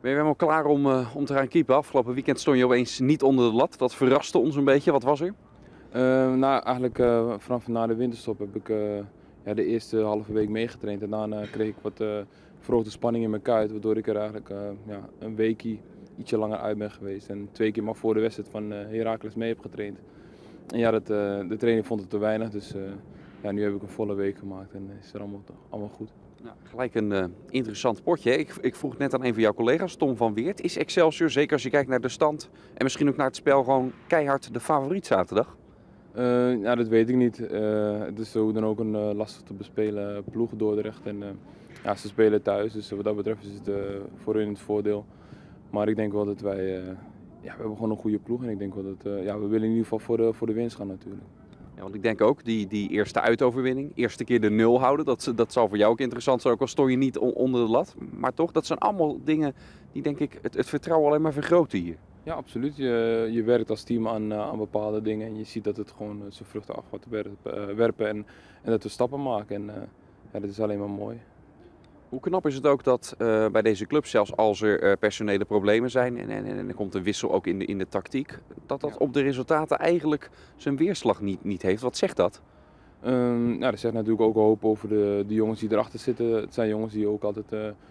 Ben je helemaal klaar om te gaan keepen? Afgelopen weekend stond je opeens niet onder de lat. Dat verraste ons een beetje. Wat was er? Nou, eigenlijk vanaf na de winterstop heb ik ja, de eerste halve week meegetraind. En daarna kreeg ik wat verhoogde spanning in mijn kuit, waardoor ik er eigenlijk ja, een weekje ietsje langer uit ben geweest. En 2 keer maar voor de wedstrijd van Heracles mee heb getraind. En ja, de trainer vond het te weinig, dus ja, nu heb ik een volle week gemaakt en is het allemaal goed. Nou, gelijk een interessant potje. Hè? Ik vroeg net aan een van jouw collega's, Tom van Weert. Is Excelsior, zeker als je kijkt naar de stand en misschien ook naar het spel, gewoon keihard de favoriet zaterdag? Ja, dat weet ik niet. Het is ook dan ook een lastig te bespelen ploeg Dordrecht. En ja, ze spelen thuis, dus wat dat betreft is het voor hun het voordeel. Maar ik denk wel dat wij, ja, we hebben gewoon een goede ploeg en ik denk wel dat, ja, we willen in ieder geval voor de winst gaan natuurlijk. Ja, want ik denk ook, die eerste uitoverwinning, eerste keer de 0 houden, dat zal voor jou ook interessant zijn, ook al stond je niet onder de lat. Maar toch, dat zijn allemaal dingen die denk ik het vertrouwen alleen maar vergroten hier. Ja, absoluut. Je werkt als team aan bepaalde dingen en je ziet dat het gewoon zijn vruchten af gaat werpen en dat we stappen maken. En ja, dat is alleen maar mooi. Hoe knap is het ook dat bij deze club, zelfs als er personele problemen zijn en er komt een wissel ook in de tactiek, dat Ja. op de resultaten eigenlijk zijn weerslag niet heeft. Wat zegt dat? Nou, dat zegt natuurlijk ook hoop over de jongens die erachter zitten. Het zijn jongens die ook altijd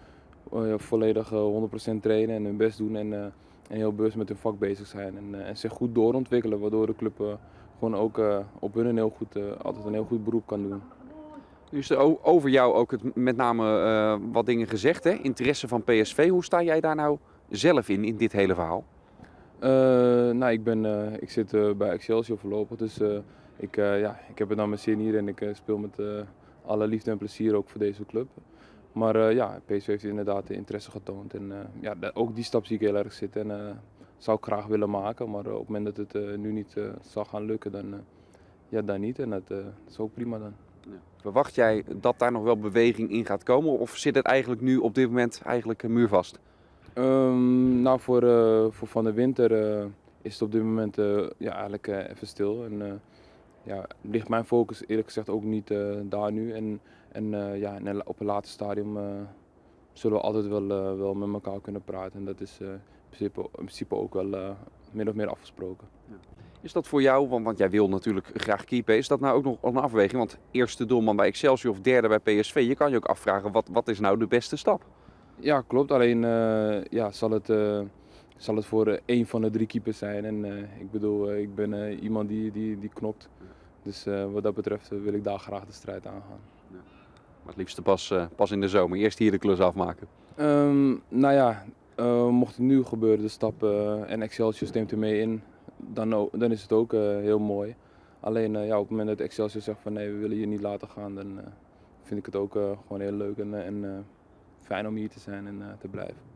volledig 100% trainen en hun best doen en heel bewust met hun vak bezig zijn. En zich goed doorontwikkelen, waardoor de club gewoon ook op hun altijd een heel goed beroep kan doen. Nu is er over jou ook met name wat dingen gezegd, hè? Interesse van PSV. Hoe sta jij daar nou zelf in dit hele verhaal? Nou, ik zit bij Excelsior voorlopig, dus ja, ik heb het naar mijn zin hier en ik speel met alle liefde en plezier ook voor deze club. Maar ja, PSV heeft inderdaad de interesse getoond en ja, ook die stap zie ik heel erg zitten en zou ik graag willen maken. Maar op het moment dat het nu niet zal gaan lukken, dan, ja, dan niet en dat is ook prima dan. Ja. Verwacht jij dat daar nog wel beweging in gaat komen of zit het eigenlijk nu op dit moment eigenlijk muurvast? Nou, voor van de winter is het op dit moment ja, eigenlijk even stil. En ja, ligt mijn focus eerlijk gezegd ook niet daar nu. En ja, op een later stadium zullen we altijd wel met elkaar kunnen praten. En dat is in principe ook wel min of meer afgesproken. Is dat voor jou, want jij wil natuurlijk graag keepen, is dat nou ook nog een afweging? Want eerste doelman bij Excelsior of derde bij PSV, je kan je ook afvragen wat is nou de beste stap? Ja, klopt. Alleen ja, zal het voor één van de 3 keepers zijn. En ik bedoel, ik ben iemand die knokt. Dus wat dat betreft wil ik daar graag de strijd aangaan. Maar het liefste pas in de zomer, eerst hier de klus afmaken. Nou ja, mocht het nu gebeuren, de stap en Excelsior stemt er mee in, dan is het ook heel mooi. Alleen ja, op het moment dat Excelsior zegt van nee, we willen je niet laten gaan, dan vind ik het ook gewoon heel leuk en fijn om hier te zijn en te blijven.